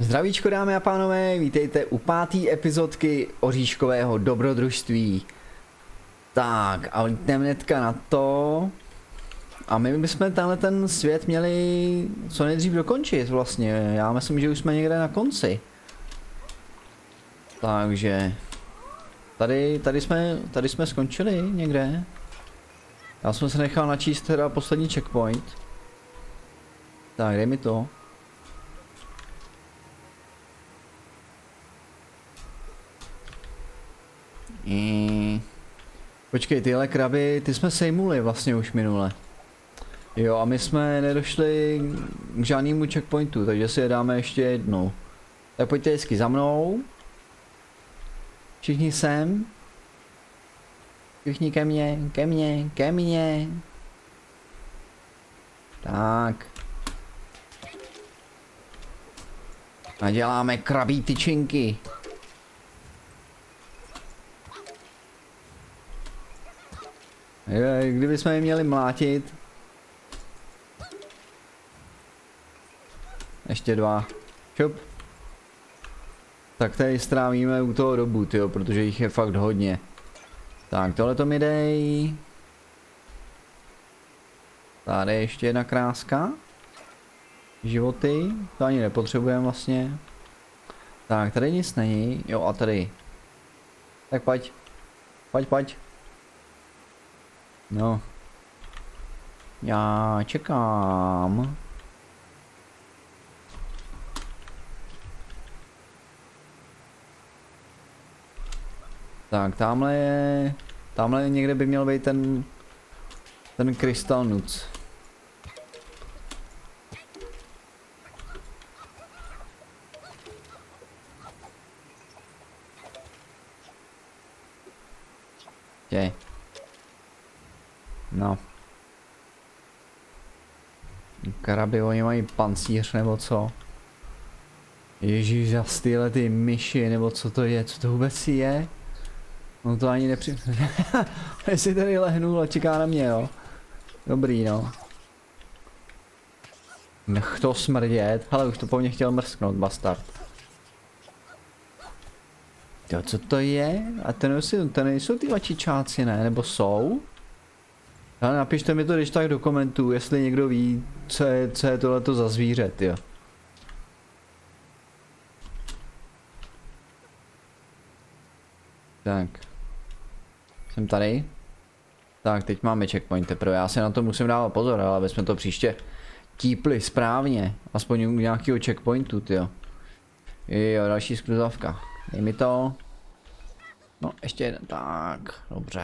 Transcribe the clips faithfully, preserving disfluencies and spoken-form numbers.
Zdravíčko dámy a pánové, vítejte u páté epizodky Oříškového dobrodružství. Tak a jdeme hnedka na to. A my bychom tenhle ten svět měli co nejdřív dokončit vlastně. Já myslím, že už jsme někde na konci. Takže tady, tady, jsme, tady jsme skončili někde. Já jsem se nechal načíst teda poslední checkpoint. Tak dej mi to. I... Počkej, tyhle kraby, ty jsme sejmuli vlastně už minule. Jo, a my jsme nedošli k žádnému checkpointu, takže si je dáme ještě jednou. Tak pojďte hezky za mnou. Všichni sem. Všichni ke mně, ke mně, ke mně. Tak. A děláme krabí tyčinky. Kdyby jsme je měli mlátit. Ještě dva. Čup. Tak tady strávíme u toho dobu, tyjo, protože jich je fakt hodně. Tak, tohle to mi dej. Tady ještě jedna kráska. Životy. To ani nepotřebujeme vlastně. Tak, tady nic není. Jo, a tady. Tak pojď. Pojď, pojď. No. Já čekám. Tak, tamhle je... Tamhle někde by měl být ten... Ten Crystal Nuts. Je. No. Kraby, oni mají pancíř nebo co? Ježíš, zas tyhle ty myši, nebo co to je, co to vůbec je? No to ani nepři... Jestli tady lehnul a čeká na mě, jo. Dobrý, no. Nech to smrdět, ale už to po mně chtěl mrsknout, bastard. Jo, co to je? A to nejsou, to nejsou ty lačičáci, ne? Nebo jsou? Ale napište mi to když tak do komentů, jestli někdo ví, co je, co je tohleto za zvíře, jo. Tak. Jsem tady. Tak, teď máme checkpoint teprve. Já se na to musím dávat pozor, ale aby jsme to příště típli správně. Aspoň u nějakého checkpointu, jo. Jo, další skluzavka. Dej mi to. No, ještě jeden. Tak, dobře.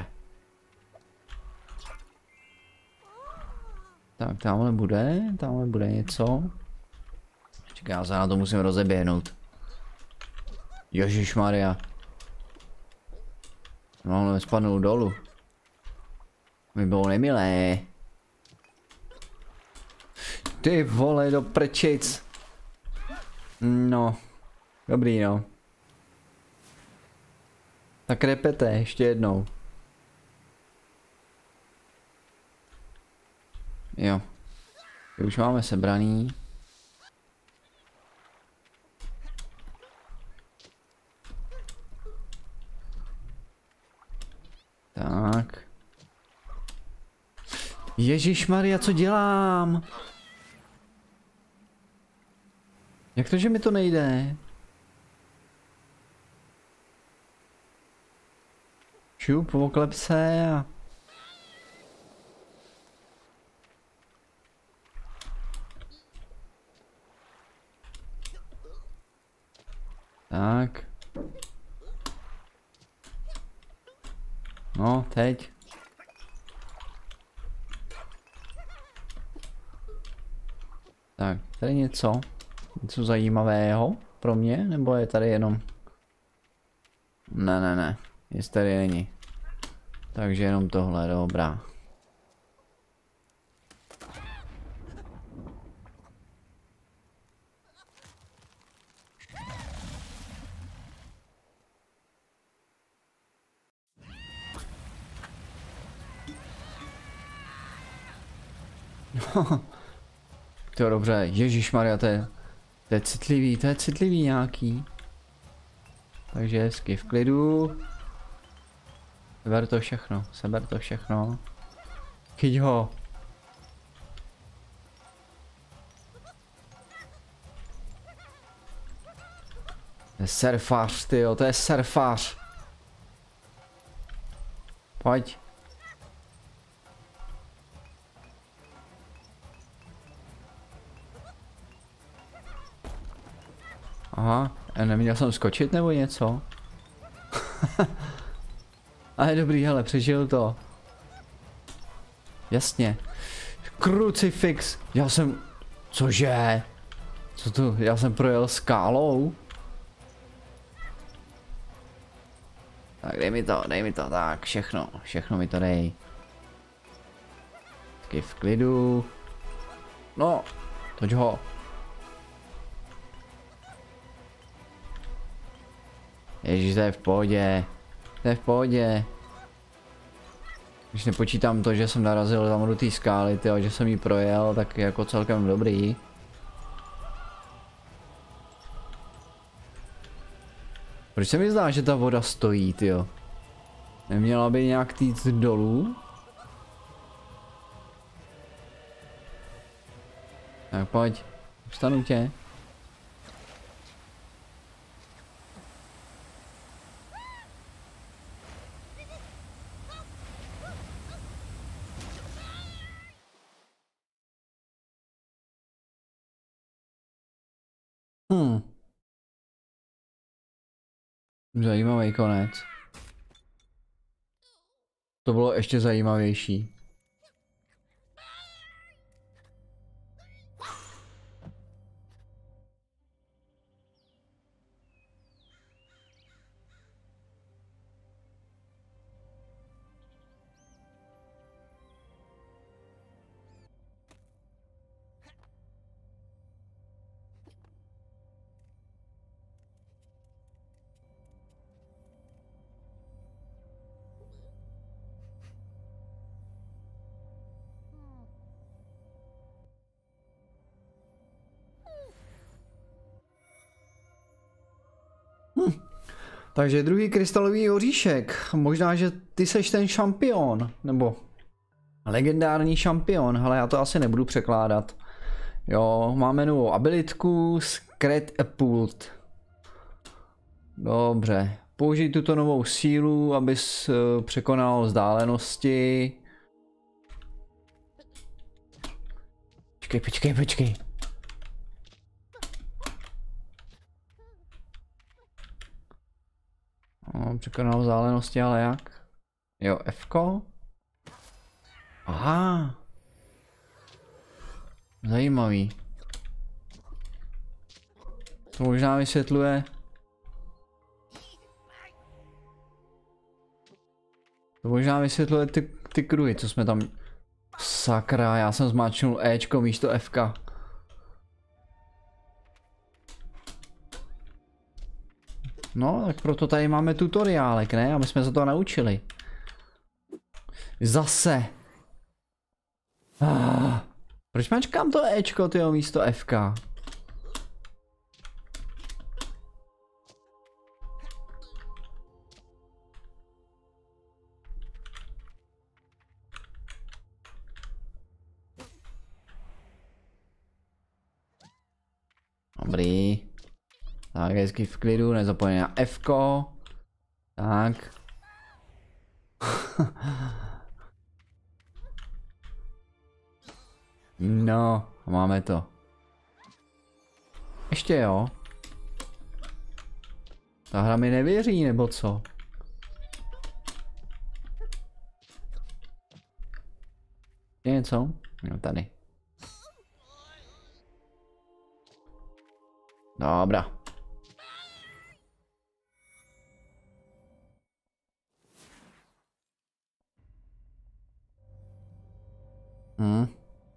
Tak, tamhle bude, tamhle bude něco. Čekaj, já se na to musím rozeběhnout. Ježišmarja. No, ale spadnul dolů. Mi bylo nemilé. Ty vole, do prčic. No. Dobrý, no. Tak repete, ještě jednou. Jo. Už máme sebraný. Tak. Ježišmarja, co dělám? Jak to, že mi to nejde? Šup, oklep se a... Tak. No, teď. Tak, tady něco. Něco zajímavého pro mě, nebo je tady jenom... Ne, ne, ne. Jestli tady není. Takže jenom tohle, dobrá. To je dobře, ježišmarja, to je To je citlivý, to je citlivý nějaký. Takže hezky v klidu. Seber to všechno, seber to všechno. Chyť ho. To je surfař, tyjo, to je surfař. Pojď. Aha, neměl jsem skočit nebo něco? Ale dobrý, hele, přežil to. Jasně. Krucifix. Já jsem... Cože? Co to? Já jsem projel skálou? Tak dej mi to, dej mi to, tak všechno, všechno mi to dej. Taky v klidu. No, toď ho. Ježíš, to je v pohodě. To je v pohodě. Když nepočítám to, že jsem narazil tam do té skály, tyjo, že jsem ji projel, tak jako celkem dobrý. Proč se mi zdá, že ta voda stojí, tyjo? Neměla by nějak týct dolů? Tak pojď, vstanu tě. Hmm. Zajímavý konec. To bylo ještě zajímavější. Hm. Takže druhý krystalový oříšek. Možná, že ty seš ten šampion. Nebo legendární šampion. Ale já to asi nebudu překládat. Jo, máme novou abilitku. Scred a Pult. Dobře. Použij tuto novou sílu, abys překonal vzdálenosti. Počkej, počkej, počkej. No, překonal vzdálenosti, ale jak? Jo, F-ko? Aha. Zajímavý. To možná vysvětluje. To možná vysvětluje ty, ty kruhy, co jsme tam... Sakra, já jsem zmáčknul Ečko místo F-ka. No, tak proto tady máme tutoriálek, ne? Aby jsme se to naučili. Zase. Ah, proč mačkám to Ečko, tyjo, místo F-ka? Dobrý. Tak, hezky v klidu, nezapomeň na F-ko. Tak. No, máme to. Ještě jo. Ta hra mi nevěří, nebo co? Je něco? No tady. Dobrá. Hmm.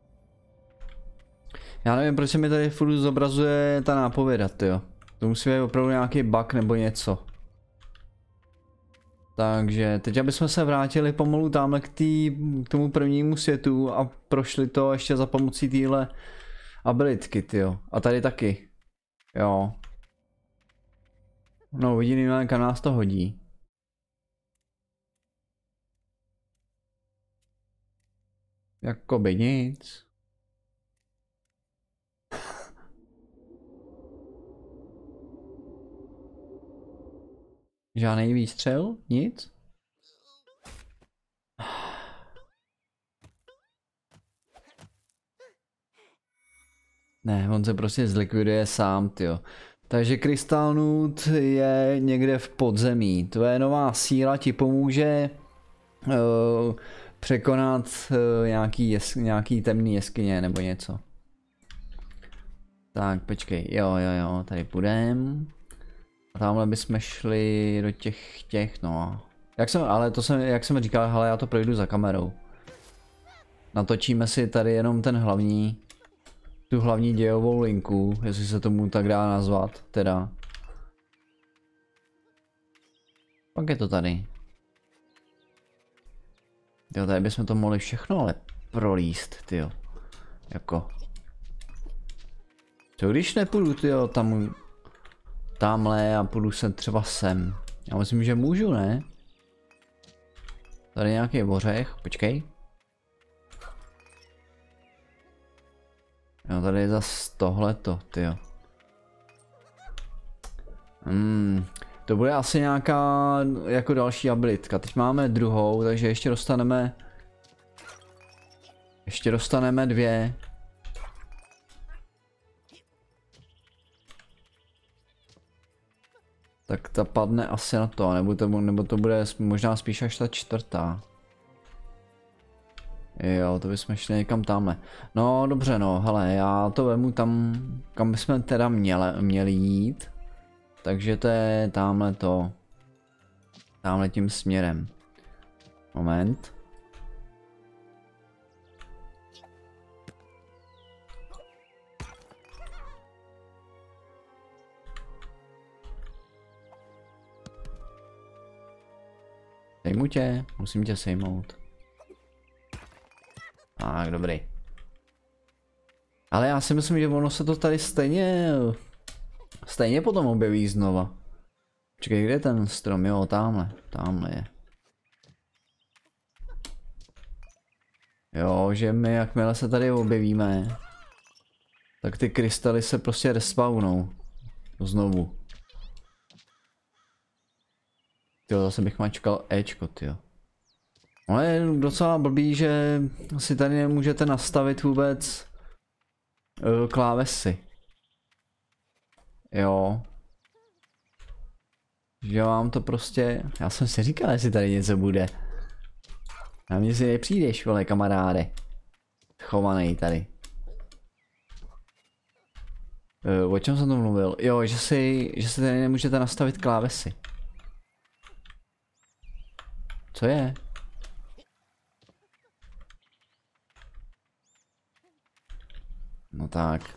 Já nevím, proč se mi tady furt zobrazuje ta nápověda, tyjo. To musí být opravdu nějaký bug nebo něco. Takže teď abychom se vrátili pomalu tamhle k, tý, k tomu prvnímu světu a prošli to ještě za pomocí téhle abilitky, tyjo. A tady taky. Jo. No uvidíme, kam nás to hodí. Jakoby nic. Žádný výstřel? Nic? Ne, on se prostě zlikviduje sám, tyjo. Takže Crystal Nut je někde v podzemí. Tvoje nová síla ti pomůže uh, překonat uh, nějaký, jes, nějaký temný jeskyně nebo něco. Tak, počkej, jo, jo, jo, tady půjdem. A tamhle bychom šli do těch, těch, no. Jak jsem, ale to jsem, jak jsem říkal, hele, já to projdu za kamerou. Natočíme si tady jenom ten hlavní, tu hlavní dějovou linku, jestli se tomu tak dá nazvat, teda. Pak je to tady. Jo, tady bychom to mohli všechno ale prolíst, tyjo. Jako. Co když nepůjdu, tyjo, tam, tamhle a půjdu se třeba sem. Já myslím, že můžu, ne? Tady nějaký ořech, počkej. Jo, tady je zase tohleto, tyjo. Hmm, to bude asi nějaká jako další abilitka. Teď máme druhou, takže ještě dostaneme... Ještě dostaneme dvě. Tak ta padne asi na to, nebo to, nebo to bude možná spíš až ta čtvrtá. Jo, to bychom šli někam tamhle. No dobře, no, hele, já to vemu tam, kam bychom teda měli, měli jít. Takže to je tamhle to. Tamhle tím směrem. Moment. Sejmu tě, musím tě sejmout. Tak, dobrý. Ale já si myslím, že ono se to tady stejně... Stejně potom objeví znova. Počkej, kde je ten strom? Jo, tamhle. Tamhle je. Jo, že my jakmile se tady objevíme, tak ty krystaly se prostě respawnou. Znovu. Tyjo, zase bych mačkal Ečko, tyjo. Ale je docela blbý, že si tady nemůžete nastavit vůbec uh, klávesy. Jo. Že vám to prostě... Já jsem si říkal, jestli tady něco bude. Na mě si nepřijdeš, vole, kamaráde. Chovaný tady. Uh, o čem jsem to mluvil? Jo, že si, že si tady nemůžete nastavit klávesy. Co je? No tak.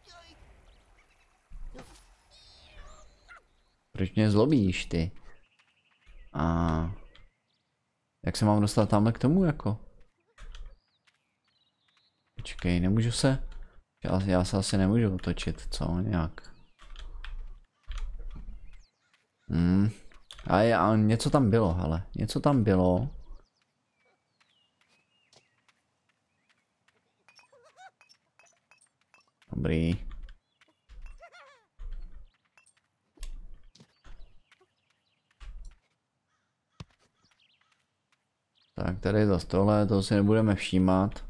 Proč mě zlobíš, ty? A jak se mám dostat tamhle k tomu, jako? Počkej, nemůžu se... Já, já se asi nemůžu otočit, co? Nějak. Hmm. A, je, a něco tam bylo, hele. Něco tam bylo. Dobrý. Tak tady je zase tohle, toho si nebudeme všímat.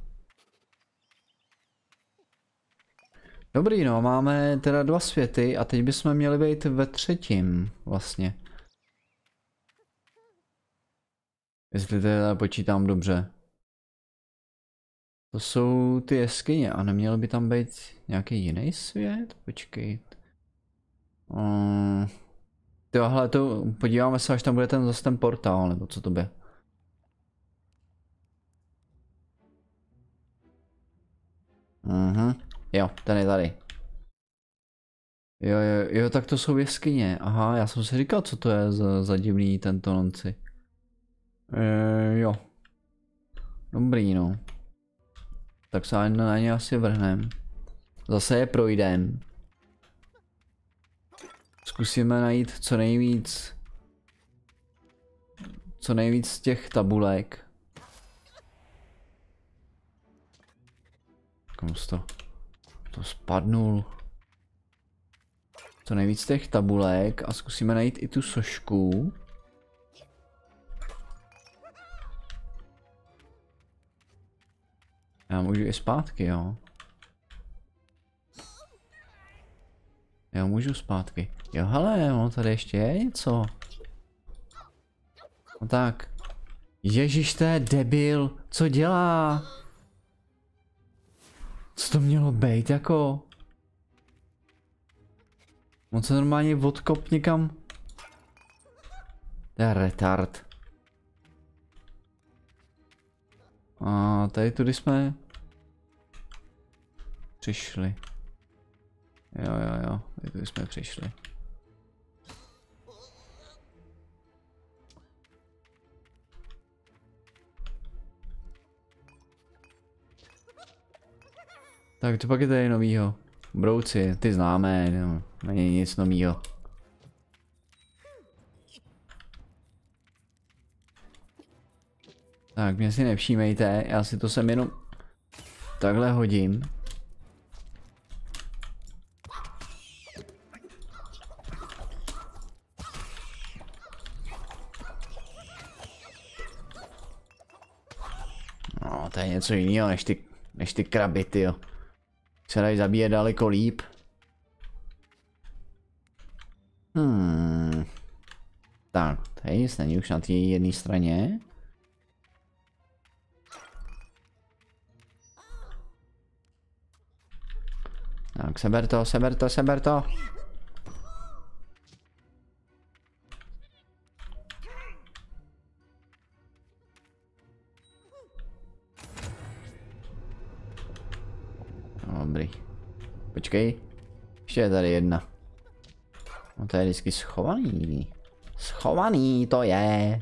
Dobrý, no, máme teda dva světy a teď bychom měli být ve třetím, vlastně. Jestli teda počítám dobře. To jsou ty jeskyně a neměl by tam být nějaký jiný svět? Počkej. Um, Tyhle to, podíváme se, až tam bude ten zase ten portál, nebo co to bude. Mhm, jo, ten je tady. Jo, jo, jo, tak to jsou jeskyně. Aha, já jsem si říkal, co to je za, za divný tento nonci. E, jo. Dobrý, no. Tak se na ně asi vrhnem. Zase je projdem. Zkusíme najít co nejvíc. Co nejvíc z těch tabulek. Komu to? To spadnul. Co nejvíc z těch tabulek a zkusíme najít i tu sošku. Já můžu i zpátky, jo. Já můžu zpátky. Jo, hele, ono tady ještě je něco. No tak. Ježiš, to je debil. Co dělá? Co to mělo být jako? On se normálně odkop někam. To je retard. A tady tudy jsme přišli. Jo, jo, jo, tady tudy jsme přišli. Tak to pak je tady novýho. Brouci, ty známé, no, není nic novýho. Tak, mě si nevšímejte, já si to sem jenom takhle hodím. No, to je něco jiného než ty, než ty kraby, tyjo. Se dají zabíjet daleko líp. Hmm. Tak, tady nic není už na té jedné straně. Tak, seber to, seber to, seber to. Dobrý. Počkej. Ještě je tady jedna. No to je vždycky schovaný. Schovaný to je.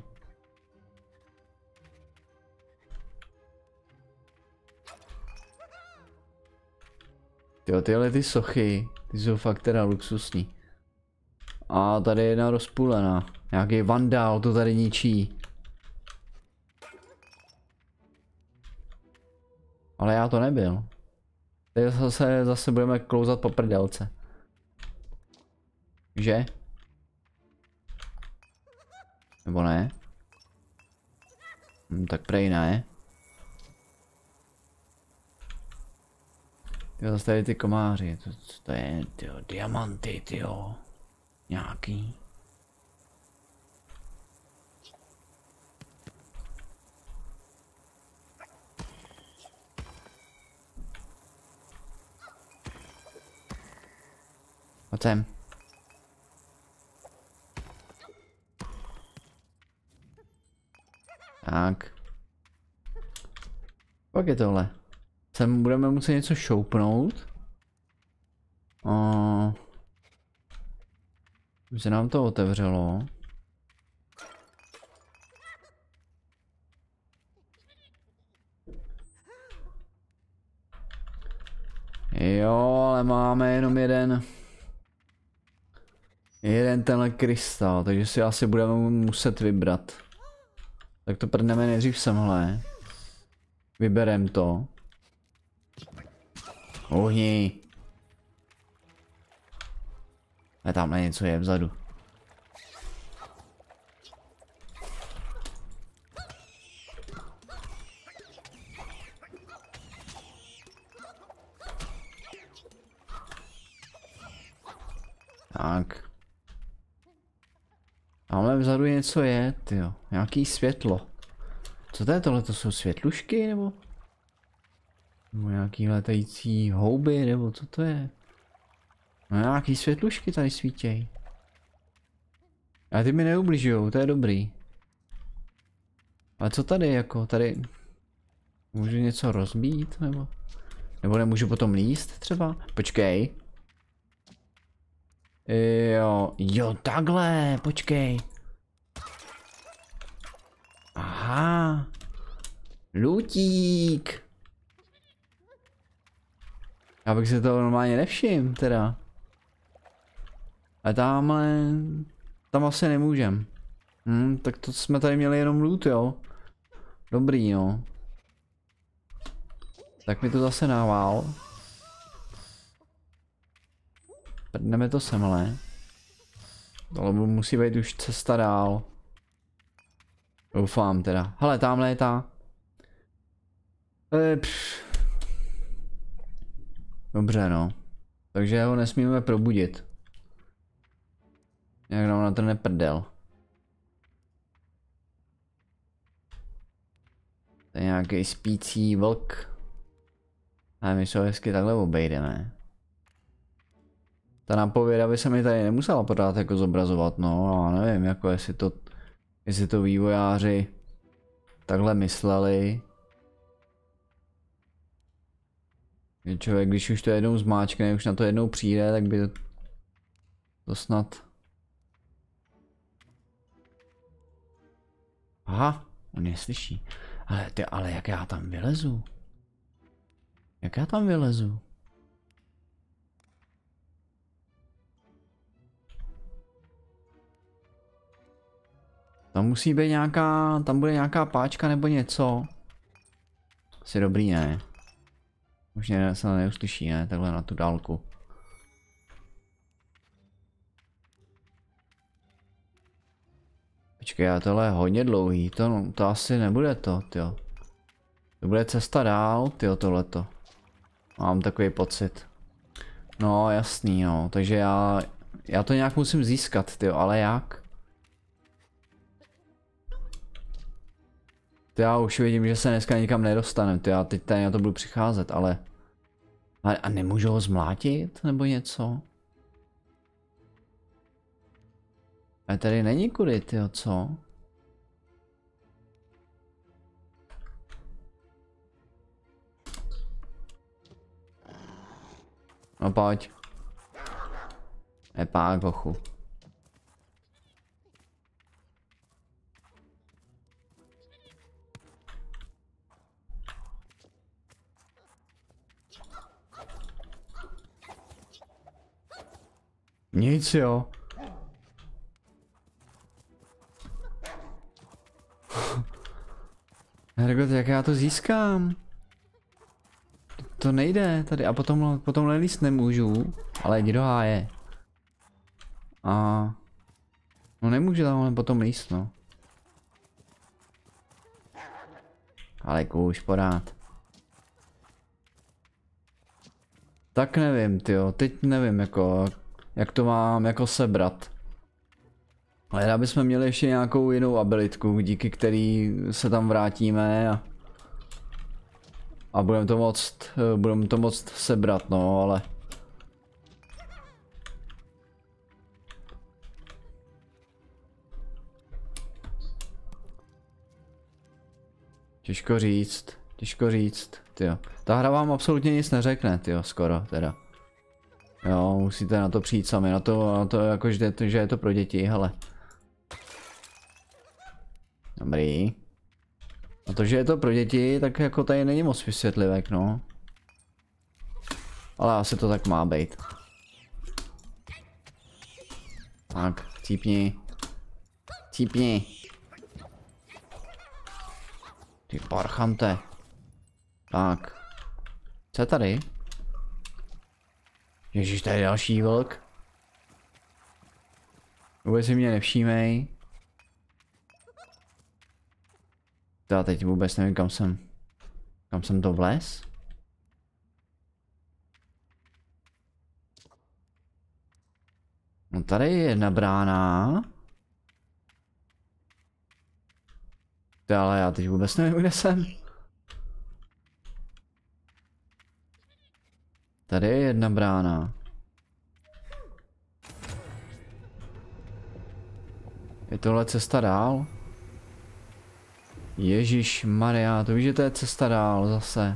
Tyjo, tyhle ty sochy, ty jsou fakt teda luxusní. A tady je jedna rozpůlená. Nějaký vandál to tady ničí. Ale já to nebyl. Teď zase, zase budeme klouzat po prdelce. Že? Nebo ne? Hm, tak prej ne. Jo, zase tady ty komáři, to, to je, tyjo, diamanty, tyjo. Nějaký. Pojď sem. Tak. Pak je tohle. Sem budeme muset něco šoupnout. O... Už se nám to otevřelo. Jo, ale máme jenom jeden. Jeden tenhle krystal, takže si asi budeme muset vybrat. Tak to prdneme nejdřív semhle. Vyberem to. Uhni. A tamhle něco je vzadu. Tak. Tamhle vzadu něco je, tyjo. Nějaký světlo. Co to je tohle? To jsou světlušky nebo? Nebo nějaký letající houby, nebo co to je? No nějaký světlušky tady svítěj. A ty mi neubližujou, to je dobrý. Ale co tady jako, tady... Můžu něco rozbít, nebo? Nebo nemůžu potom líst třeba? Počkej. Jo, jo, takhle, počkej. Aha. Lutík. Já bych si to normálně nevšiml, teda. A tamhle, tam asi nemůžem. Hm, tak to jsme tady měli jenom loot, jo. Dobrý, no. Tak mi to zase nával. Prdneme to semhle. Ale musí být už cesta dál. Doufám teda. Hele, tamhle je ta. E, Dobře, no. Takže ho nesmíme probudit. Jak nám na to neprdel. To je nějaký spící vlk. A my se ho hezky takhle obejdeme. Ta nápověda by se mi tady nemusela pořád jako zobrazovat, no a nevím, jako jestli to, jestli to vývojáři takhle mysleli. Že člověk, když už to jednou zmáčkne, už na to jednou přijde, tak by to, to snad... Aha, on je slyší. Ale ty, ale jak já tam vylezu? Jak já tam vylezu? Tam musí být nějaká, tam bude nějaká páčka nebo něco. Asi dobrý, ne? Už mě se neuslyší, ne? Takhle na tu dálku. Počkej, a tohle je hodně dlouhý, to, no, to asi nebude to, tyjo. To bude cesta dál, tyjo, tohleto. Mám takový pocit. No, jasný, no, takže já, já to nějak musím získat, tyjo, ale jak? To já už vidím, že se dneska nikam nedostanem, to já teď tady na to budu přicházet, ale... A, a nemůžu ho zmlátit, nebo něco? A tady není kudy, tyjo, co? No pojď. Nepák, hochu. Nic, jo. Hergot, jak já to získám? To, to nejde tady a potom, potom líst nemůžu, ale jdi do háje. A... No nemůžu tam potom líst, no. Ale kůž, porád. Tak nevím, tyjo, teď nevím jako, jak to mám jako sebrat. Ale abychom měli ještě nějakou jinou abilitku, díky který se tam vrátíme a... A budeme to moct, budeme to moct sebrat, no, ale... Těžko říct, těžko říct, tyjo. Ta hra vám absolutně nic neřekne, tyjo, skoro, teda. Jo, musíte na to přijít sami, na to, na to jako, že, že je to pro děti, hele. Dobrý. A to, že je to pro děti, tak jako tady není moc vysvětlivek, no. Ale asi to tak má být. Tak, cípni. Cípni. Ty parchante. Tak. Co je tady? Ježíš, tady je další vlk. Vůbec si mě nevšímej. Já teď vůbec nevím, kam jsem. Kam jsem to vlez? No tady je jedna brána. To ale já teď vůbec nevím, kde jsem. Tady je jedna brána. Je tohle cesta dál? Ježíš Maria, to víš, že to je cesta dál zase.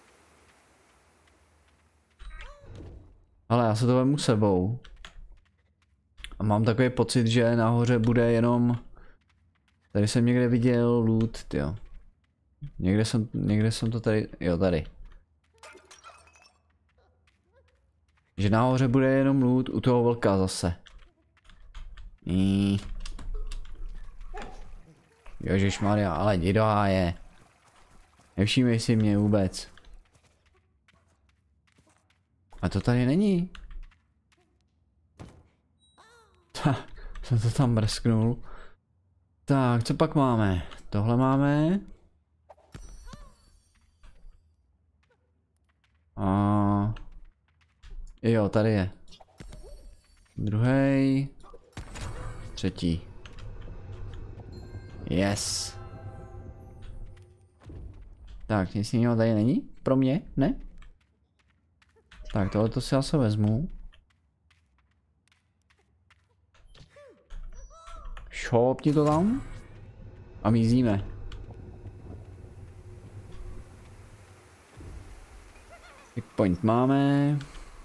Ale já se to vemu sebou. A mám takový pocit, že nahoře bude jenom... Tady jsem někde viděl loot, tyjo. Někde jsem, někde jsem to tady, jo tady. Že nahoře bude jenom loot u toho vlka zase. Ní. Ježišmarja, ale jdi do háje. Nevšímej si mě vůbec. A to tady není. Tak, jsem to tam mrsknul. Tak, co pak máme? Tohle máme. A jo, tady je. Druhý. Třetí. Yes. Tak, nic jiného tady není? Pro mě? Ne? Tak, tohle to si asi vezmu. Šopni to tam. A mizíme. Checkpoint máme.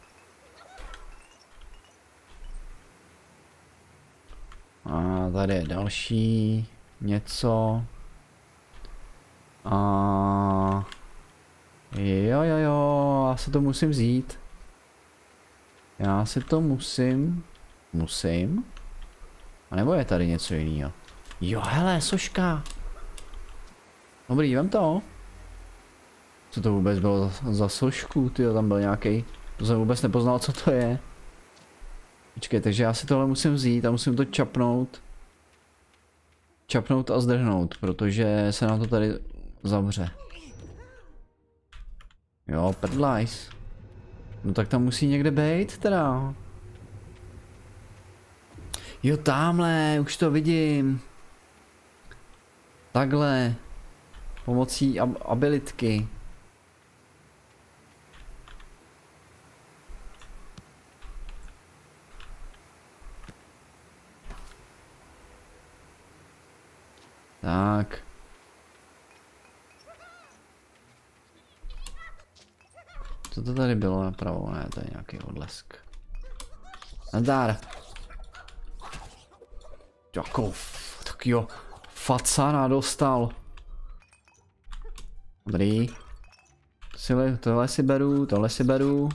A tady je další něco. A jo jo jo, já si to musím vzít. Já si to musím. Musím. A nebo je tady něco jiného? Jo, hele, soška. Dobrý, vem to. Co to vůbec bylo za, za sošku, tyjo, tam byl nějaký. To jsem vůbec nepoznal, co to je. Počkej, takže já si tohle musím vzít a musím to čapnout. Čapnout a zdrhnout, protože se nám to tady zavře. Jo, prdlajs. No tak tam musí někde být teda. Jo, tamhle, už to vidím. Takhle. Pomocí ab abilitky. Tak. Co to tady bylo napravo? Ne, to je nějaký odlesk. Nadár. Jako, tak jo, facana dostal. Dobrý. Tohle si beru, tohle si beru.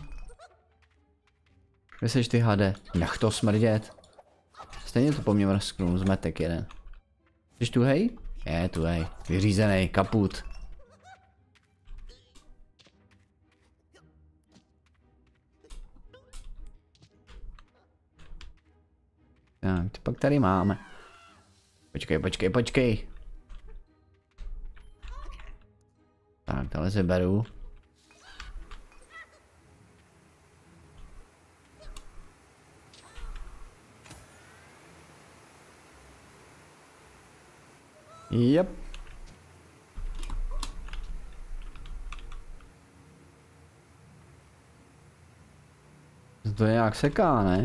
Kde seš ty hade? Nech to smrdět. Stejně to po mně mrsknul, zmetek jeden. Jsi tu hej? Je tu hej, vyřízený, kaput. Tak, pak tady máme. Počkej, počkej, počkej. Tak, tohle si beru. Yep. To je nějak seká, ne?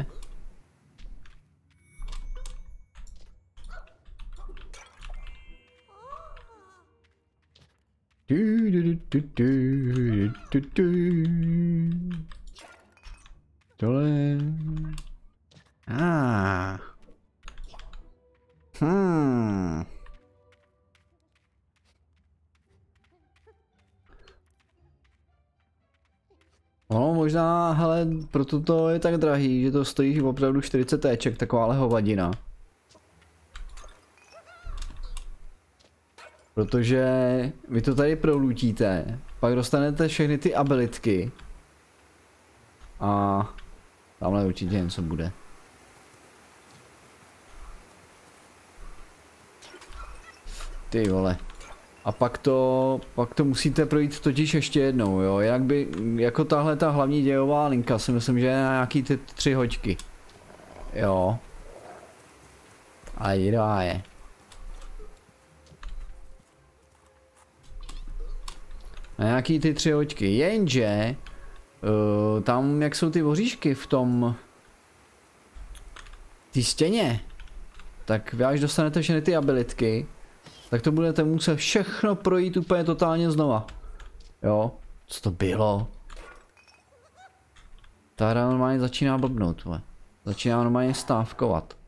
Du, du, du, du, du, du, du. Tohle. Ah. Hmm. No možná, hele, proto to je tak drahý, že to stojí opravdu čtyřicet téček, takováhle hovadina. Protože vy to tady prolutíte, pak dostanete všechny ty abilitky. A tamhle určitě něco bude. Ty vole. A pak to, pak to musíte projít totiž ještě jednou, jo, jinak by, jako tahle ta hlavní dějová linka si myslím, že je na nějaký ty tři hoďky. Jo. A jidá je. Na nějaký ty tři hoďky, jenže uh, tam jak jsou ty voříšky v tom té stěně, tak vy až dostanete všechny ty abilitky, tak to budete muset všechno projít úplně totálně znova. Jo, co to bylo? Ta hra normálně začíná blbnout, vole. Začíná normálně stávkovat.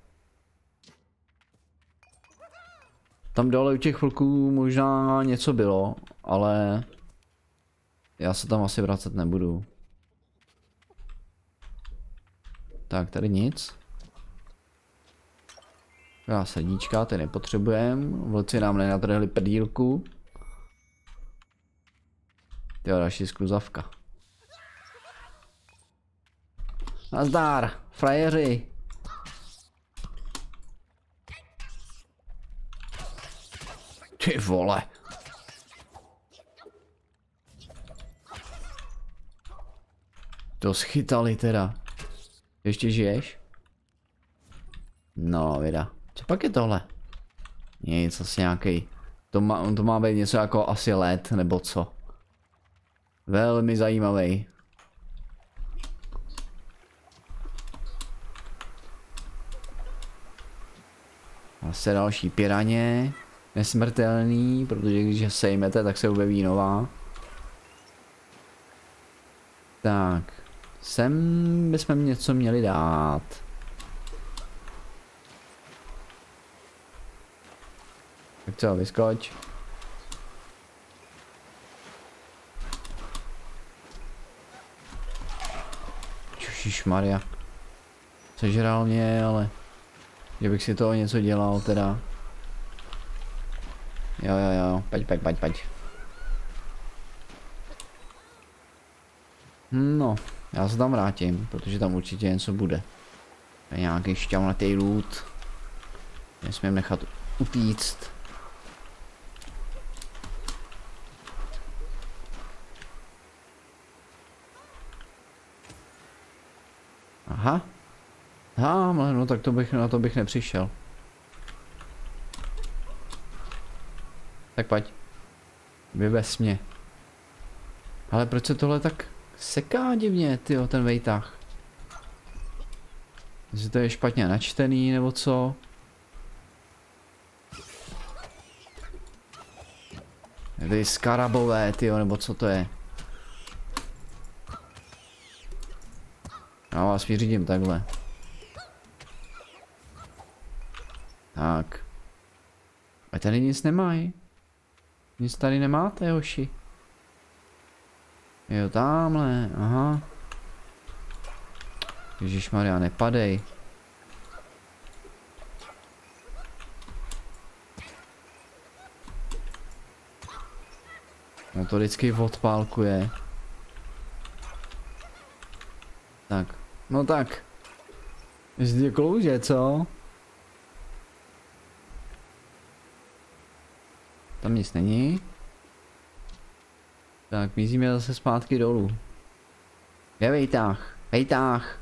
Tam dole u těch chvilků možná něco bylo, ale já se tam asi vracet nebudu. Tak, tady nic. Já sedíčka, ty nepotřebujeme. Vlci nám nenatrhli prdílku. Jo, další skluzavka. Nazdar, frajeři. Ty vole. To schytali teda. Ještě žiješ? No, vida. Co pak je tohle? Nic, asi nějaký. To má, to má být něco jako asi led, nebo co? Velmi zajímavý. Zase další piraně. Nesmrtelný, protože když je sejmete, tak se objeví nová. Tak. Sem bychom něco měli dát. Tak co, vyskoč. Ježišmarja. Sežral mě, ale že bych si toho něco dělal teda. Jo, jo, jo, pojď, pojď, pojď, pojď. No, já se tam vrátím, protože tam určitě něco bude. To je nějaký šťavnatý loot. Nesmím nechat utíct. Aha. Tamhle, no tak to bych, na to bych nepřišel. Tak pojď. Vyvez mě. Ale proč se tohle tak seká divně, tyjo, ten vejtah? Jestli to je špatně načtený, nebo co? Ty skarabové, tyjo, nebo co to je? Já vás vyřídím takhle. Tak. A tady nic nemají. Nic tady nemáte, hoši. Jo, tamhle, aha. Ježišmarja, nepadej. No to vždycky odpálkuje. Tak, no tak. Zde klouže, co? Tam nic není. Tak, míříme zase zpátky dolů. Je vejtah, vejtah.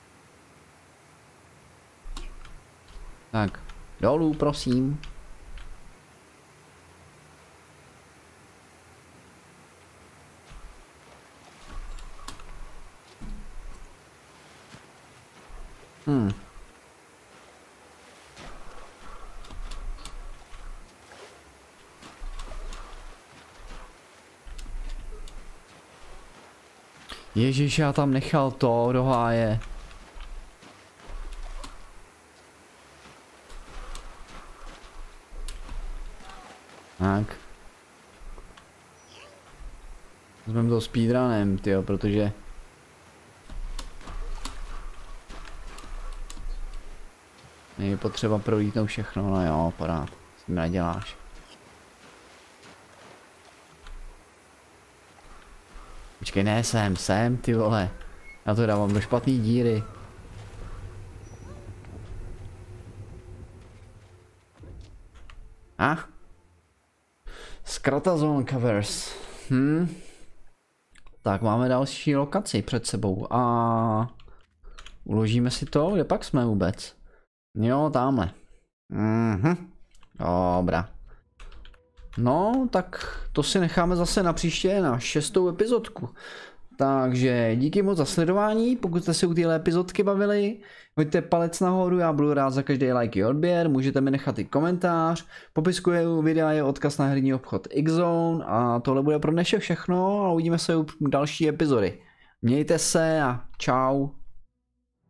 Tak, dolů, prosím. Hmm. Ježíš, já tam nechal to do háje. Tak. Vezmeme to speedrunem, tyjo, protože... Je potřeba prolítnout všechno, no jo, pořád. S tím neděláš. Počkej, ne, sem, sem, ty vole. Já to dávám do špatný díry. A? Ah? Skrata zone covers. Hm. Tak máme další lokaci před sebou a... Uložíme si to, kde pak jsme vůbec? Jo, tamhle. Mhm. Dobrá. No, tak to si necháme zase na příště, na šestou epizodku. Takže díky moc za sledování, pokud jste se u téhle epizodky bavili, hoďte palec nahoru, já budu rád za každý like i odběr, můžete mi nechat i komentář, popisku videa je odkaz na herní obchod X-Zone a tohle bude pro dnešek všechno a uvidíme se u další epizody. Mějte se a čau.